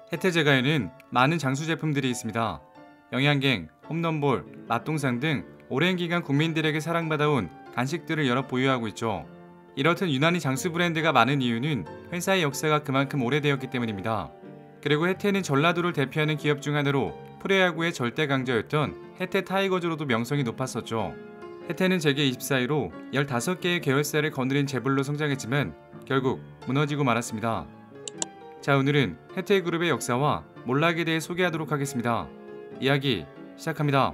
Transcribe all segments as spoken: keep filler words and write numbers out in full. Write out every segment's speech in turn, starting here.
혜태제과에는 많은 장수 제품들이 있습니다. 영양갱, 홈런볼, 맛동산 등 오랜 기간 국민들에게 사랑받아온 간식들을 여러 보유하고 있죠. 이렇듯 유난히 장수 브랜드가 많은 이유는 회사의 역사가 그만큼 오래되었기 때문입니다. 그리고 혜태는 전라도를 대표하는 기업 중 하나로 프로야구의 절대 강자였던 혜태 타이거즈로도 명성이 높았었죠. 혜태는 재계 이십사 위로 열다섯 개의 계열사를 거느린 재벌로 성장했지만 결국 무너지고 말았습니다. 자, 오늘은 혜태그룹의 역사와 몰락에 대해 소개하도록 하겠습니다. 이야기 시작합니다.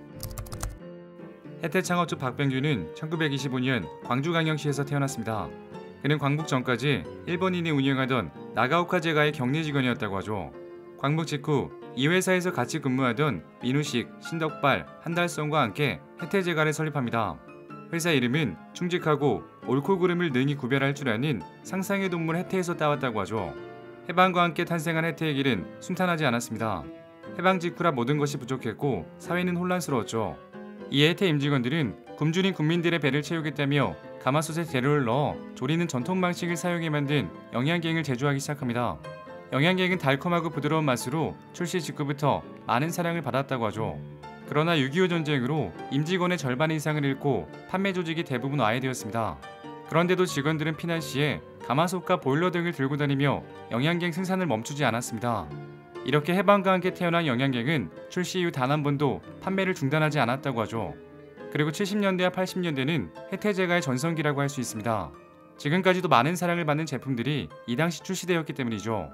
혜태 창업주 박병규는 천구백이십오 년 광주광역시에서 태어났습니다. 그는 광복 전까지 일본인이 운영하던 나가오카제과의 격리 직원이었다고 하죠. 광복 직후 이 회사에서 같이 근무하던 민우식, 신덕발, 한달성과 함께 혜태제과를 설립합니다. 회사 이름은 충직하고 옳고 그름을 능히 구별할 줄 아는 상상의 동물 혜태에서 따왔다고 하죠. 해방과 함께 탄생한 혜태의 길은 순탄하지 않았습니다. 해방 직후라 모든 것이 부족했고 사회는 혼란스러웠죠. 이에 혜태 임직원들은 굶주린 국민들의 배를 채우겠다며 가마솥에 재료를 넣어 조리는 전통 방식을 사용해 만든 영양갱을 제조하기 시작합니다. 영양갱은 달콤하고 부드러운 맛으로 출시 직후부터 많은 사랑을 받았다고 하죠. 그러나 육이오 전쟁으로 임직원의 절반 이상을 잃고 판매 조직이 대부분 와해되었습니다. 그런데도 직원들은 피난 시에 가마솥과 보일러 등을 들고 다니며 영양갱 생산을 멈추지 않았습니다. 이렇게 해방과 함께 태어난 영양갱은 출시 이후 단 한 번도 판매를 중단하지 않았다고 하죠. 그리고 칠십 년대와 팔십 년대는 혜태제과의 전성기라고 할 수 있습니다. 지금까지도 많은 사랑을 받는 제품들이 이 당시 출시되었기 때문이죠.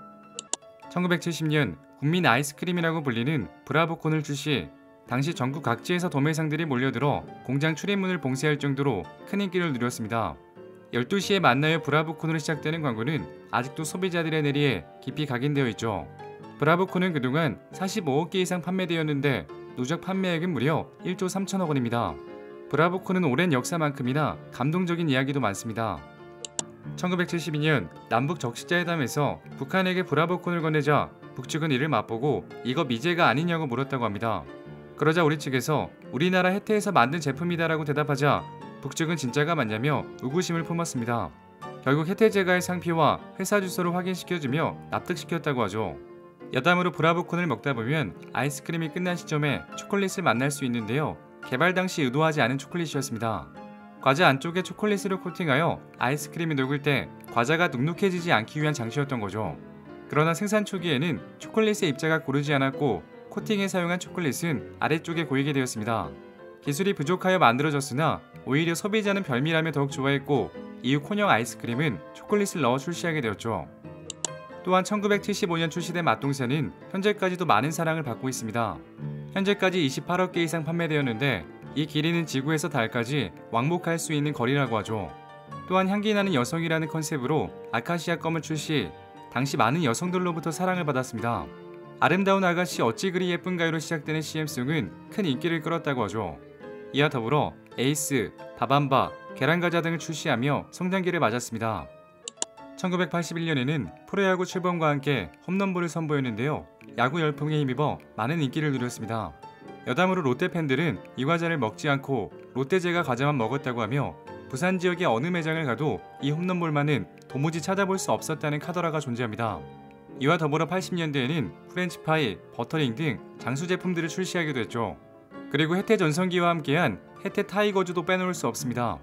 천구백칠십 년 국민 아이스크림이라고 불리는 브라보콘을 출시, 당시 전국 각지에서 도매상들이 몰려들어 공장 출입문을 봉쇄할 정도로 큰 인기를 누렸습니다. 열두 시에 만나요 브라보콘으로 시작되는 광고는 아직도 소비자들의 뇌리에 깊이 각인되어 있죠. 브라보콘은 그동안 사십오억 개 이상 판매되었는데 누적 판매액은 무려 일조 삼천억 원입니다. 브라보콘은 오랜 역사만큼이나 감동적인 이야기도 많습니다. 천구백칠십이 년 남북 적시자회담에서 북한에게 브라보콘을 건네자 북측은 이를 맛보고 이거 미제가 아니냐고 물었다고 합니다. 그러자 우리 측에서 우리나라 혜태에서 만든 제품이다라고 대답하자 북측은 진짜가 맞냐며 의구심을 품었습니다. 결국 혜태제과의 상표와 회사 주소를 확인시켜주며 납득시켰다고 하죠. 여담으로 브라보콘을 먹다 보면 아이스크림이 끝난 시점에 초콜릿을 만날 수 있는데요. 개발 당시 의도하지 않은 초콜릿이었습니다. 과자 안쪽에 초콜릿으로 코팅하여 아이스크림이 녹을 때 과자가 눅눅해지지 않기 위한 장치였던 거죠. 그러나 생산 초기에는 초콜릿의 입자가 고르지 않았고 코팅에 사용한 초콜릿은 아래쪽에 고이게 되었습니다. 기술이 부족하여 만들어졌으나 오히려 소비자는 별미라며 더욱 좋아했고 이후 콘형 아이스크림은 초콜릿을 넣어 출시하게 되었죠. 또한 천구백칠십오 년 출시된 맛동산은 현재까지도 많은 사랑을 받고 있습니다. 현재까지 이십팔억 개 이상 판매되었는데 이 길이는 지구에서 달까지 왕복할 수 있는 거리라고 하죠. 또한 향기나는 여성이라는 컨셉으로 아카시아 껌을 출시, 당시 많은 여성들로부터 사랑을 받았습니다. 아름다운 아가씨 어찌 그리 예쁜가요로 시작되는 씨엠송은 큰 인기를 끌었다고 하죠. 이와 더불어 에이스, 바밤바, 계란과자 등을 출시하며 성장기를 맞았습니다. 천구백팔십일 년에는 프로야구 출범과 함께 홈런볼을 선보였는데요. 야구 열풍에 힘입어 많은 인기를 누렸습니다. 여담으로 롯데 팬들은 이 과자를 먹지 않고 롯데제과 과자만 먹었다고 하며 부산 지역의 어느 매장을 가도 이 홈런볼만은 도무지 찾아볼 수 없었다는 카더라가 존재합니다. 이와 더불어 팔십 년대에는 프렌치파이, 버터링 등 장수 제품들을 출시하기도 했죠. 그리고 혜태 전성기와 함께한 혜태 타이거즈도 빼놓을 수 없습니다.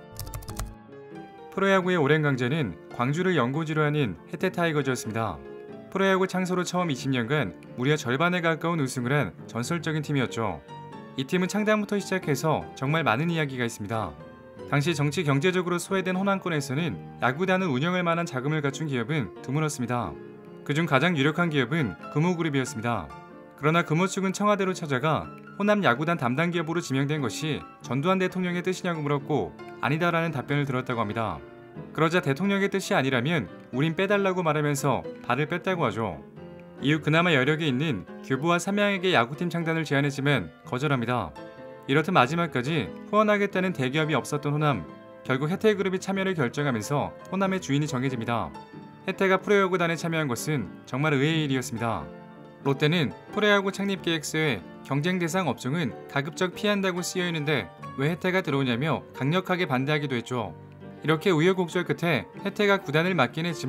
프로야구의 오랜 강자는 광주를 연고지로 하는 혜태 타이거즈였습니다. 프로야구 창소로 처음 이십 년간 무려 절반에 가까운 우승을 한 전설적인 팀이었죠. 이 팀은 창단부터 시작해서 정말 많은 이야기가 있습니다. 당시 정치 경제적으로 소외된 호남권에서는 야구단을 운영할 만한 자금을 갖춘 기업은 드물었습니다. 그중 가장 유력한 기업은 금호그룹이었습니다. 그러나 금호 측은 청와대로 찾아가 호남 야구단 담당 기업으로 지명된 것이 전두환 대통령의 뜻이냐고 물었고 아니다라는 답변을 들었다고 합니다. 그러자 대통령의 뜻이 아니라면 우린 빼달라고 말하면서 발을 뺐다고 하죠. 이후 그나마 여력이 있는 교부와 삼양에게 야구팀 창단을 제안했지만 거절합니다. 이렇듯 마지막까지 후원하겠다는 대기업이 없었던 호남, 결국 혜태그룹이 참여를 결정하면서 호남의 주인이 정해집니다. 혜태가 프로야구단에 참여한 것은 정말 의외의 일이었습니다. 롯데는 프로야구 창립 계획서에 경쟁 대상 업종은 가급적 피한다고 쓰여있는데 왜 혜태가 들어오냐며 강력하게 반대하기도 했죠. 이렇게 우여곡절 끝에 혜태가 구단을 맡긴 했지만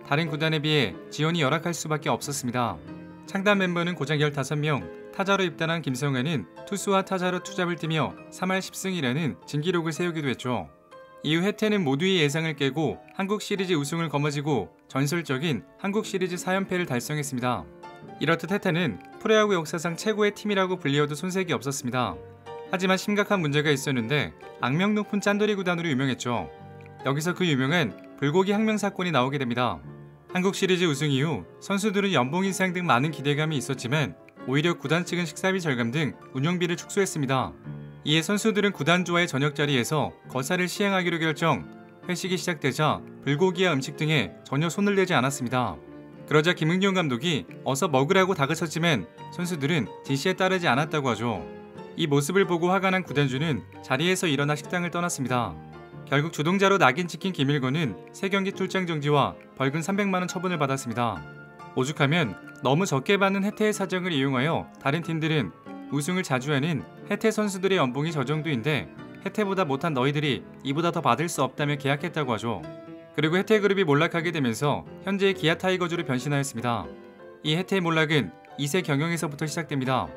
다른 구단에 비해 지원이 열악할 수밖에 없었습니다. 창단 멤버는 고작 열다섯 명, 타자로 입단한 김성환은 투수와 타자로 투잡을 뛰며 삼할 십승이라는 진기록을 세우기도 했죠. 이후 해태는 모두의 예상을 깨고 한국 시리즈 우승을 거머쥐고 전설적인 한국 시리즈 사 연패를 달성했습니다. 이렇듯 해태는 프로야구 역사상 최고의 팀이라고 불리어도 손색이 없었습니다. 하지만 심각한 문제가 있었는데 악명 높은 짠돌이 구단으로 유명했죠. 여기서 그 유명한 불고기 항명 사건이 나오게 됩니다. 한국 시리즈 우승 이후 선수들은 연봉 인상 등 많은 기대감이 있었지만 오히려 구단 측은 식사비 절감 등 운영비를 축소했습니다. 이에 선수들은 구단주와의 저녁 자리에서 거사를 시행하기로 결정, 회식이 시작되자 불고기와 음식 등에 전혀 손을 대지 않았습니다. 그러자 김응용 감독이 어서 먹으라고 다그쳤지만 선수들은 지시에 따르지 않았다고 하죠. 이 모습을 보고 화가 난 구단주는 자리에서 일어나 식당을 떠났습니다. 결국 주동자로 낙인 찍힌 김일권은 세 경기 출장 정지와 벌금 삼백만 원 처분을 받았습니다. 오죽하면 너무 적게 받는 해태의 사정을 이용하여 다른 팀들은 우승을 자주 하는 해태 선수들의 연봉이 저 정도인데 해태보다 못한 너희들이 이보다 더 받을 수 없다며 계약했다고 하죠. 그리고 해태그룹이 몰락하게 되면서 현재의 기아 타이거즈로 변신하였습니다. 이 해태의 몰락은 이 세 경영에서부터 시작됩니다.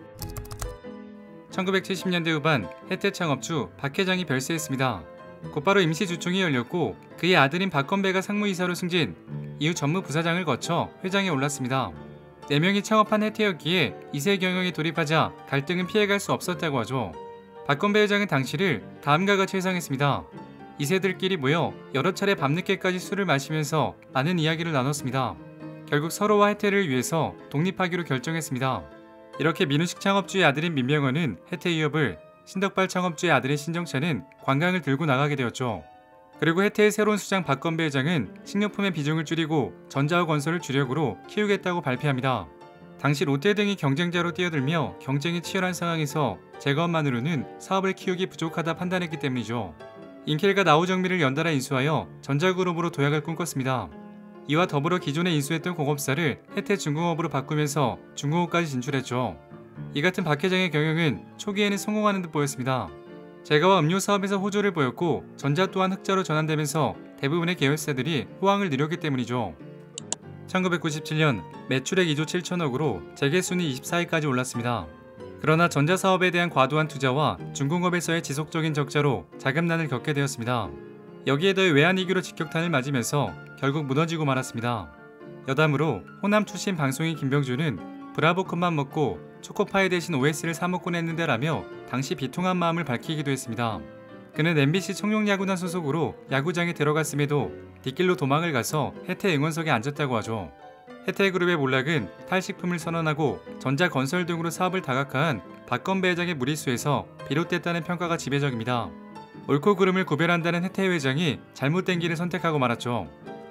천구백칠십 년대 후반 해태 창업주 박 회장이 별세했습니다. 곧바로 임시주총이 열렸고 그의 아들인 박건배가 상무이사로 승진, 이후 전무부사장을 거쳐 회장에 올랐습니다. 네 명이 창업한 해태였기에 이 세 경영에 돌입하자 갈등은 피해갈 수 없었다고 하죠. 박건배 회장은 당시를 다음과 같이 회상했습니다. 이 세들끼리 모여 여러 차례 밤늦게까지 술을 마시면서 많은 이야기를 나눴습니다. 결국 서로와 해태를 위해서 독립하기로 결정했습니다. 이렇게 민우식 창업주의 아들인 민병헌은 해태 유업을, 신덕발 창업주의 아들인 신정찬은 관광을 들고 나가게 되었죠. 그리고 해태의 새로운 수장 박건배 회장은 식료품의 비중을 줄이고 전자호 건설을 주력으로 키우겠다고 발표합니다. 당시 롯데 등이 경쟁자로 뛰어들며 경쟁이 치열한 상황에서 재건만으로는 사업을 키우기 부족하다 판단했기 때문이죠. 인켈과 나우정미를 연달아 인수하여 전자그룹으로 도약을 꿈꿨습니다. 이와 더불어 기존에 인수했던 공업사를 해태중공업으로 바꾸면서 중공업까지 진출했죠. 이 같은 박 회장의 경영은 초기에는 성공하는 듯 보였습니다. 제과와 음료 사업에서 호조를 보였고 전자 또한 흑자로 전환되면서 대부분의 계열사들이 호황을 누렸기 때문이죠. 천구백구십칠 년 매출액 이조 칠천억으로 재계순위 이십사 위까지 올랐습니다. 그러나 전자사업에 대한 과도한 투자와 중공업에서의 지속적인 적자로 자금난을 겪게 되었습니다. 여기에 더해 외환위기로 직격탄을 맞으면서 결국 무너지고 말았습니다. 여담으로 호남 출신 방송인 김병준은 브라보콘만 먹고 초코파이 대신 오에스를 사 먹곤 했는데 라며 당시 비통한 마음을 밝히기도 했습니다. 그는 엠비씨 청룡야구단 소속으로 야구장에 들어갔음에도 뒷길로 도망을 가서 해태 응원석에 앉았다고 하죠. 해태그룹의 몰락은 탈식품을 선언하고 전자건설 등으로 사업을 다각화한 박건배 회장의 무리수에서 비롯됐다는 평가가 지배적입니다. 옳고 그름을 구별한다는 해태 회장이 잘못된 길을 선택하고 말았죠.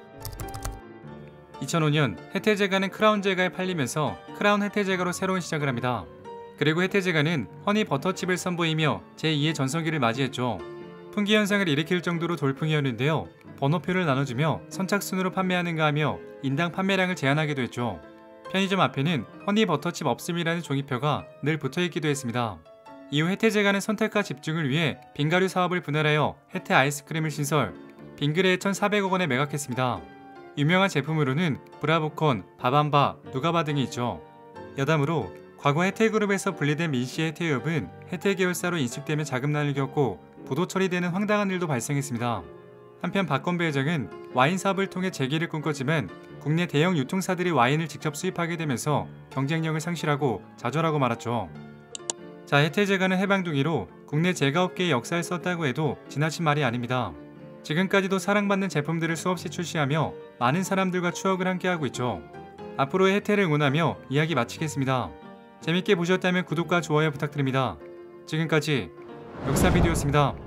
이천오 년 해태제과는 크라운제과에 팔리면서 크라운 해태제과로 새로운 시작을 합니다. 그리고 해태제과는 허니 버터칩을 선보이며 제이의 전성기를 맞이했죠. 풍기 현상을 일으킬 정도로 돌풍이었는데요. 번호표를 나눠주며 선착순으로 판매하는가 하며 인당 판매량을 제한하기도 했죠. 편의점 앞에는 허니 버터칩 없음이라는 종이표가 늘 붙어있기도 했습니다. 이후 해태제과는 선택과 집중을 위해 빙가류 사업을 분할하여 해태 아이스크림을 신설, 빙그레에 천사백억 원에 매각했습니다. 유명한 제품으로는 브라보콘, 바밤바, 누가바 등이 있죠. 여담으로 과거 해태그룹에서 분리된 민씨 해태유업은 해태계열사로 인식되며 자금난을 겪고 부도 처리되는 황당한 일도 발생했습니다. 한편 박건배 회장은 와인 사업을 통해 재기를 꿈꿨지만 국내 대형 유통사들이 와인을 직접 수입하게 되면서 경쟁력을 상실하고 좌절하고 말았죠. 자, 해태제과는 해방둥이로 국내 제과업계의 역사를 썼다고 해도 지나친 말이 아닙니다. 지금까지도 사랑받는 제품들을 수없이 출시하며 많은 사람들과 추억을 함께하고 있죠. 앞으로의 해태를 응원하며 이야기 마치겠습니다. 재밌게 보셨다면 구독과 좋아요 부탁드립니다. 지금까지 역사비디오였습니다.